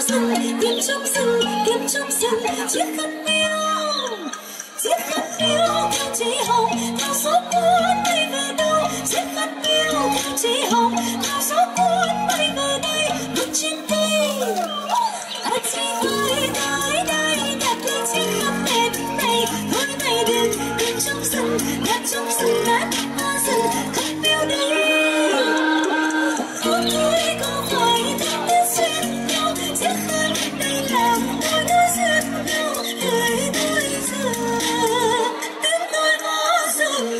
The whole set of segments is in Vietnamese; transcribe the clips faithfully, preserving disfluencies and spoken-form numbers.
rừng tìm trong rừng tìm trong rừng chiếc khăn yêu chiếc khăn yêu theo chị hồng theo gió cuốn bay về đâu chiếc khăn yêu theo chị hồng theo gió cuốn bay về đây bước trên cây à chị ơi tới đây nhặt lên chiếc khăn đẹp này thôi này đừng đừng trong rừng nhặt trong rừng ngát hoa rừng khăn yêu đây ôi thôi có phải ta biết duyên nhau chiếc khăn đây là đôi đôi duyên nhau đời tôi giờ đến tôi có rừng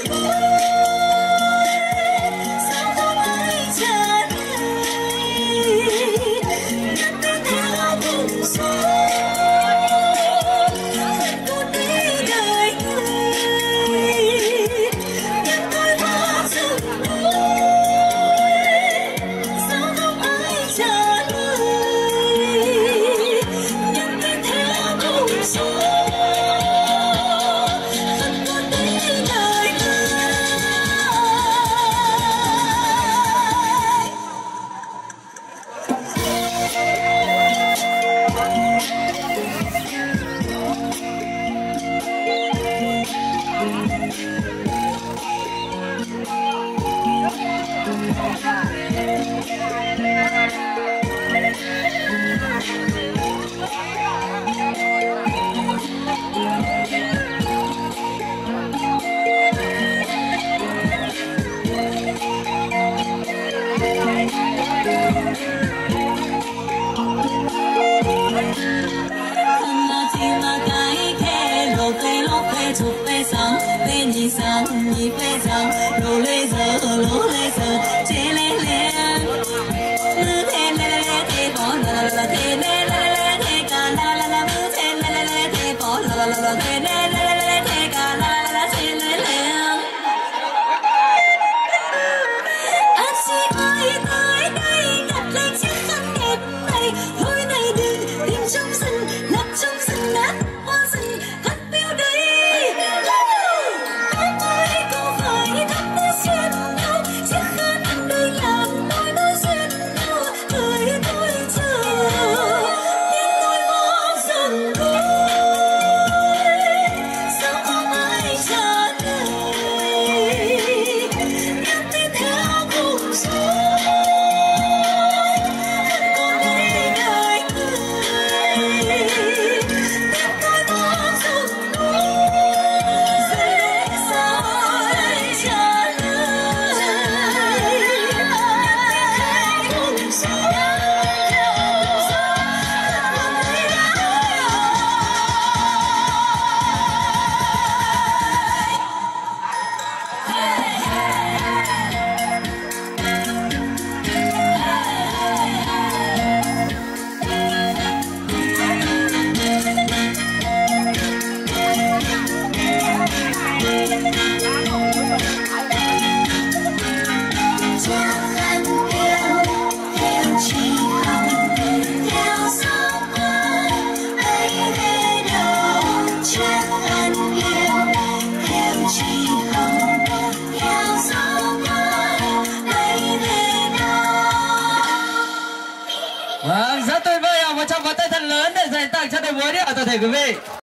sao không ai trả lời nhặt đến theo cùng gió tôi đi đời người nhặt tôi có rừng sao không ai trả lời nhặt đến theo cùng gió khăn tôi đi đời người. chụp bay sáng bên nhìn sáng nhìn bay sáng lô lê giờ lô lê giờ chế lê lê mưa thế lê lê lê thế bỏ la la la thế lê lê lê thế cả la la la mưa thế lê lê lê thế bỏ la la la thế lê lê lê lê thế cả la la la thế lê lê anh chị ơi tới đây nhặt lấy chiếc khăn đẹp này thôi này đừng tìm trong rừng nấp trong rừng nát hoa rừng hắt biêu đây. Vâng, rất tuyệt vời ạ, một tràng pháo tay thật lớn để dành tặng cho đội múa đi ạ toàn thể quý vị.